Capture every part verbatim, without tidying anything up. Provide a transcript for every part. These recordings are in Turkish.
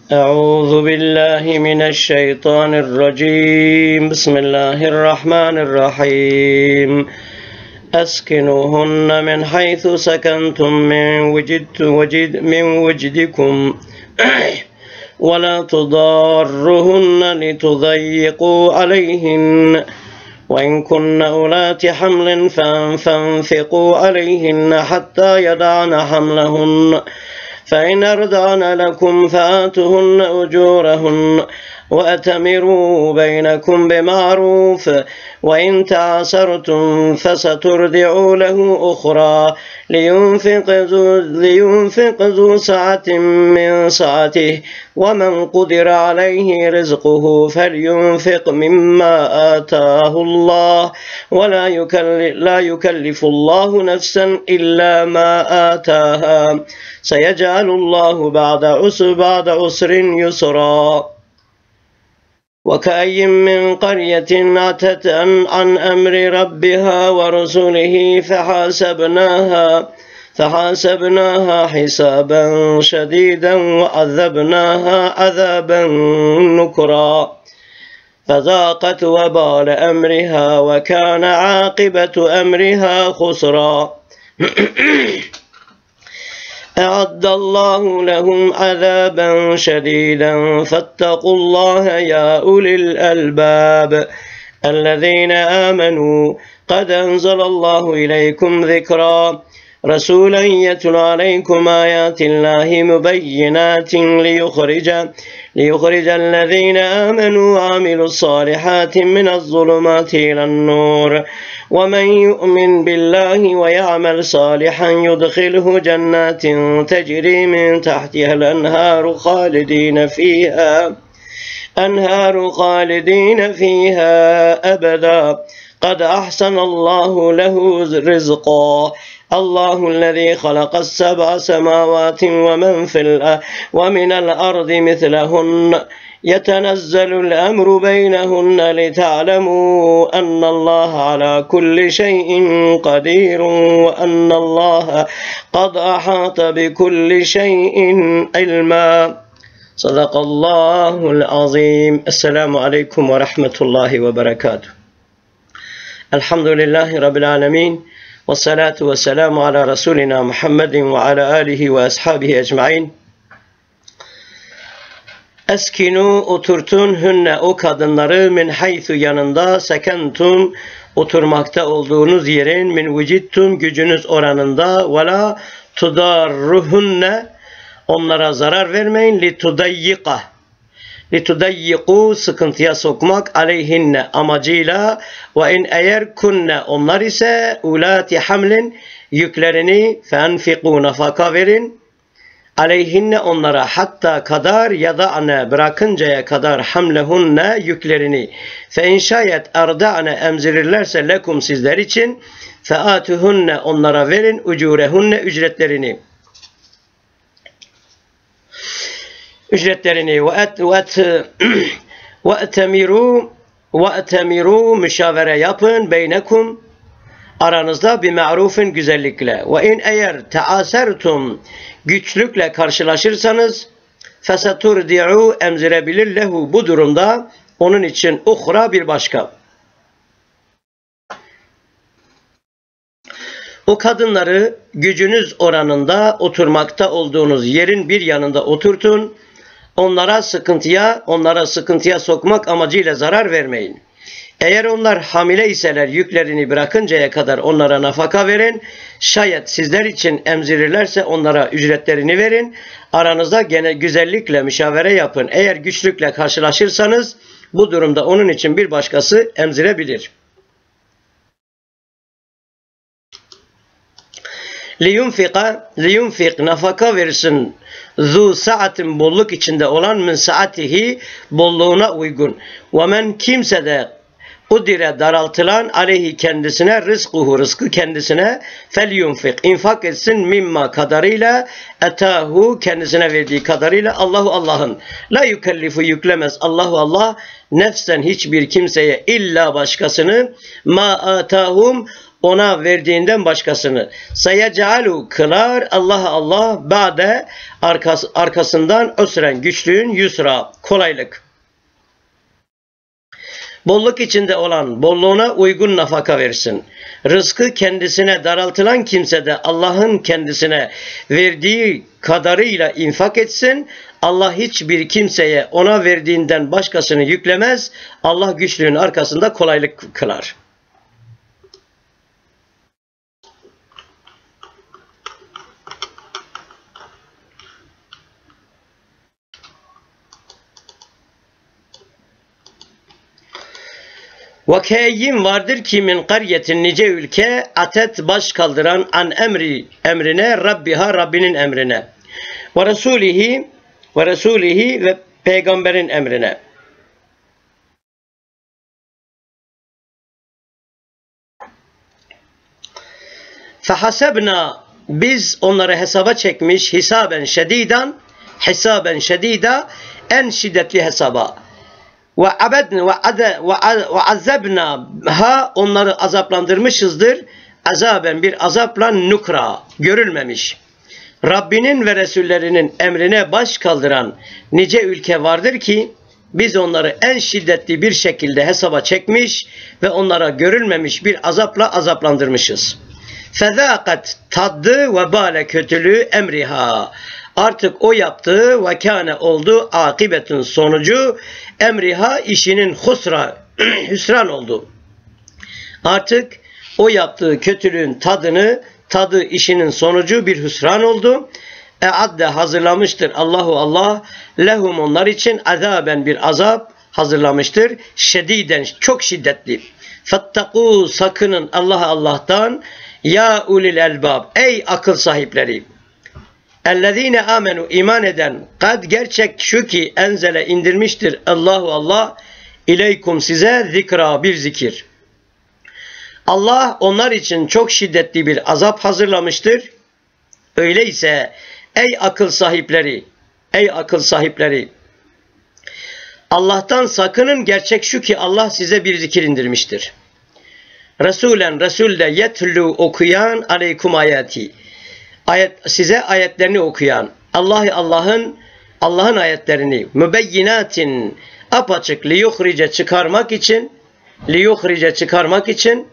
أعوذ بالله من الشيطان الرجيم بسم الله الرحمن الرحيم أسكنوهن من حيث سكنتم من وجد وجد من وجدكم ولا تضارهن لتضيقوا عليهن وإن كن أولات حمل فانفقوا عليهن حتى يضعن حملهن فإن أرضعن لكم فآتوهن أجورهن وأتمروا بينكم بمعروف وإن تعسرتم فسترضع له أخرى لينفق ذو, لينفق ذو سعة من سعته ومن قدر عليه رزقه فلينفق مما آتاه الله ولا يكلف, لا يكلف الله نفسا إلا ما آتاها سيجعل الله بعد عسر بعد عسر يسرا وكأي من قرية عتت عن أمر ربها ورسله فحاسبناها فحاسبناها حسابا شديدا وعذبناها عذابا نكرا فذاقت وبال أمرها وكان عاقبة أمرها خسرا أعد الله لهم عذابا شديدا فاتقوا الله يا أولي الألباب الذين آمنوا قد أنزل الله إليكم ذكرا رسولا يتلو عليكم آيات الله مبينات ليخرج ليخرج الذين آمنوا وعملوا الصالحات من الظلمات إلى النور ومن يؤمن بالله ويعمل صالحا يدخله جنات تجري من تحتها الأنهار خالدين فيها أنهار خالدين فيها أبدا قد أحسن الله له رزقا الله الذي خلق السبع سماوات ومن في الأرض ومن الأرض مثلهن يتنزل الأمر بينهن لتعلموا أن الله على كل شيء قدير وأن الله قد أحاط بكل شيء علما صدق الله العظيم. السلام عليكم ورحمة الله وبركاته. الحمد لله رب العالمين والصلاة والسلام على رسولنا محمد وعلى آله وأصحابه أجمعين. Eskinu oturtun hünne o kadınları min haythu yanında sekentum oturmakta olduğunuz yerin min vücittum gücünüz oranında ve la tudarruhunne onlara zarar vermeyin li tudayyika li tudayyiku sıkıntıya sokmak aleyhinne amacıyla ve in eğer kunne onlar ise ulati hamlin yüklerini fenfiku nafaka verin aleyhinne onlara hatta kadar ya da ane bırakıncaya kadar hamlehunne yüklerini fe inşayet erda'ne emzirirlerse lekum sizler için fe atuhunne onlara verin ucurehunne ücretlerini ücretlerini ve et ve et ve etemiru ve etemiru müşavere yapın beynekum aranızda bir ma'rufun güzellikle ve in eğer teasertum güçlükle karşılaşırsanız feseturdi'u emzirebilir lehu bu durumda onun için uhra bir başka. O kadınları gücünüz oranında oturmakta olduğunuz yerin bir yanında oturtun. Onlara sıkıntıya, onlara sıkıntıya sokmak amacıyla zarar vermeyin. Eğer onlar hamile iseler yüklerini bırakıncaya kadar onlara nafaka verin. Şayet sizler için emzirirlerse onlara ücretlerini verin. Aranızda gene güzellikle müşavere yapın. Eğer güçlükle karşılaşırsanız bu durumda onun için bir başkası emzirebilir. Liyunfika, liyunfik nafaka versin. Zu saatin bolluk içinde olan min saatihi bolluğuna uygun. Ve men kimse de udire daraltılan aleyhi kendisine rızkuhu rızkı kendisine fel yunfik infak etsin mimma kadarıyla etahu kendisine verdiği kadarıyla Allahu Allah'ın la yukellifu yüklemez Allahu Allah nefsen hiçbir kimseye illa başkasını ma atahum ona verdiğinden başkasını. Sayecealu kılar Allah Allah ba'de arkas, arkasından ösren güçlüğün yusra kolaylık. Bolluk içinde olan bolluğuna uygun nafaka versin. Rızkı kendisine daraltılan kimse de Allah'ın kendisine verdiği kadarıyla infak etsin. Allah hiçbir kimseye ona verdiğinden başkasını yüklemez. Allah güçlüğün arkasında kolaylık kılar. Vakayyin vardır ki min karyetin nice ülke atet baş kaldıran an emri emrine Rabbiha Rabbinin emrine ve Resulihi ve Resulihi ve peygamberin emrine. Fehasebna biz onları hesaba çekmiş hisaben şedidan hisaben şedida en şiddetli hesaba. Ve abedna ve azabna ha onları azaplandırmışızdır. Azaben bir azapla nukra görülmemiş. Rabbinin ve Resullerinin emrine baş kaldıran nice ülke vardır ki biz onları en şiddetli bir şekilde hesaba çekmiş ve onlara görülmemiş bir azapla azaplandırmışız. Fezâkat taddı ve bâle kötülüğü emriha. Artık o yaptığı ve kâne oldu akıbetün sonucu emriha işinin husra, hüsran oldu. Artık o yaptığı kötülüğün tadını, tadı işinin sonucu bir hüsran oldu. Eadde hazırlamıştır Allahu Allah lehum onlar için azaben bir azap hazırlamıştır. Şediden çok şiddetli. Fettakû sakının Allah Allah'tan ya ulil elbab ey akıl sahipleri. Ellezine amenu iman eden kad gerçek şu ki enzele indirmiştir Allahu Allah ileykum size zikra bir zikir. Allah onlar için çok şiddetli bir azap hazırlamıştır. Öyleyse ey akıl sahipleri, ey akıl sahipleri Allah'tan sakının gerçek şu ki Allah size bir zikir indirmiştir. Resulen Resul de yetlu okuyan aleykum ayati. Ayet, size ayetlerini okuyan Allah Allah'ın Allah'ın ayetlerini mübeyyinatin apaçık liyuhrice çıkarmak için liyuhrice çıkarmak için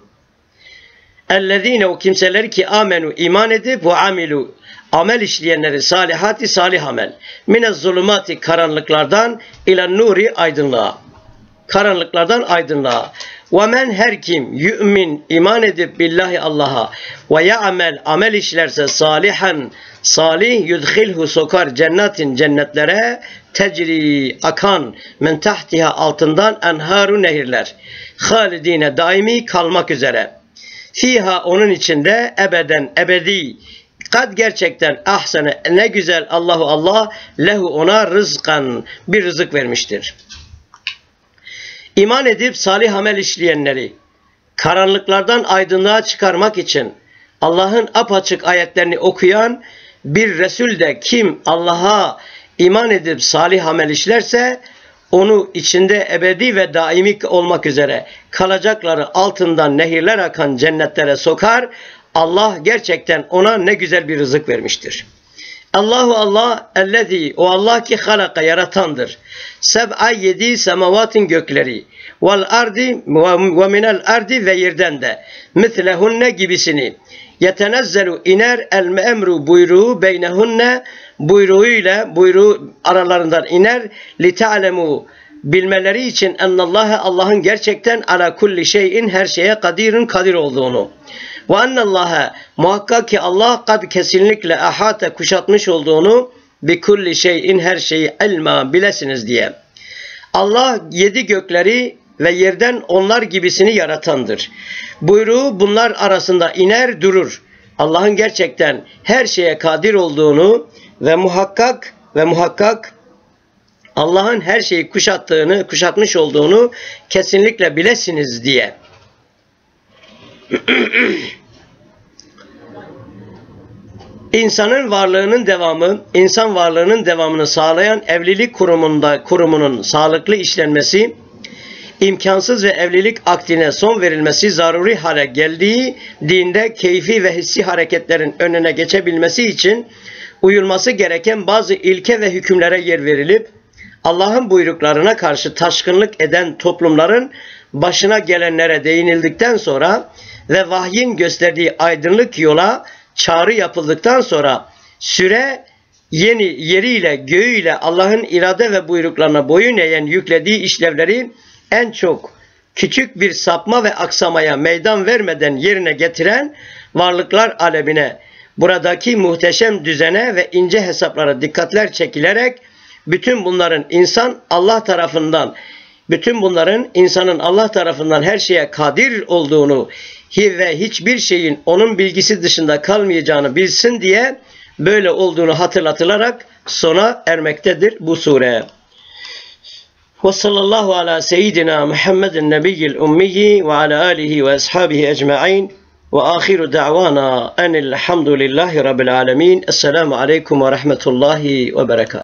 ellezine o kimseler ki amenu iman edip ve amilu amel işleyenleri salihati salih amel minez zulumati karanlıklardan ilen nuri aydınlığa karanlıklardan aydınlığa. Ve men her kim yü'min iman edip billahi Allah'a ve ya'mel amel işlerse salihan salih yudkhilhu sokar cennetin cennetlere tecri akan men tahtiha altından enharu nehirler halidine daimi kalmak üzere fiha onun içinde ebeden ebedi kad gerçekten ahsene ne güzel Allahu Allah lehu ona rızkan bir rızık vermiştir. İman edip salih amel işleyenleri karanlıklardan aydınlığa çıkarmak için Allah'ın apaçık ayetlerini okuyan bir Resul de kim Allah'a iman edip salih amel işlerse onu içinde ebedi ve daimi olmak üzere kalacakları altından nehirler akan cennetlere sokar. Allah gerçekten ona ne güzel bir rızık vermiştir. Allahu Allah ellezî o Allah ki halaka yaratandır. Seb'a yedi semavatin gökleri vel ardi ve minel ardi ve yerden de mislehunne gibisini yetenezzelu iner el emru buyruğu beynehunne buyruğuyla buyruğu aralarından iner li ta'lemu bilmeleri için ennallâhe Allah'ın gerçekten ala kulli şeyin her şeye kadirun kadir olduğunu ve ennallâhe muhakkak ki Allah kad kesinlikle ahate kuşatmış olduğunu bi kulli şeyin her şeyi ilma bilesiniz diye. Allah yedi gökleri ve yerden onlar gibisini yaratandır. Buyruğu bunlar arasında iner durur. Allah'ın gerçekten her şeye kadir olduğunu ve muhakkak ve muhakkak Allah'ın her şeyi kuşattığını, kuşatmış olduğunu kesinlikle bilesiniz diye. İnsanın varlığının devamı, insan varlığının devamını sağlayan evlilik kurumunda kurumunun sağlıklı işlenmesi, imkansız ve evlilik akdine son verilmesi zaruri hale geldiği dinde keyfi ve hissi hareketlerin önüne geçebilmesi için uyulması gereken bazı ilke ve hükümlere yer verilip Allah'ın buyruklarına karşı taşkınlık eden toplumların başına gelenlere değinildikten sonra ve vahyin gösterdiği aydınlık yola çağrı yapıldıktan sonra süre yeni yeriyle göğüyle Allah'ın irade ve buyruklarına boyun eğen yüklediği işlevleri en çok küçük bir sapma ve aksamaya meydan vermeden yerine getiren varlıklar alemine, buradaki muhteşem düzene ve ince hesaplara dikkatler çekilerek bütün bunların insan Allah tarafından bütün bunların insanın Allah tarafından her şeye kadir olduğunu ve hiçbir şeyin onun bilgisi dışında kalmayacağını bilsin diye böyle olduğunu hatırlatılarak sona ermektedir bu sure. Ve sallallahu ala seyyidina Muhammedin nebiyyil ummiyi ve ala alihi ve ashabihi ecma'in ve ahiru da'vana enilhamdülillahi rabbil alemin. Esselamu aleyküm ve rahmetullahi ve berekatuhu.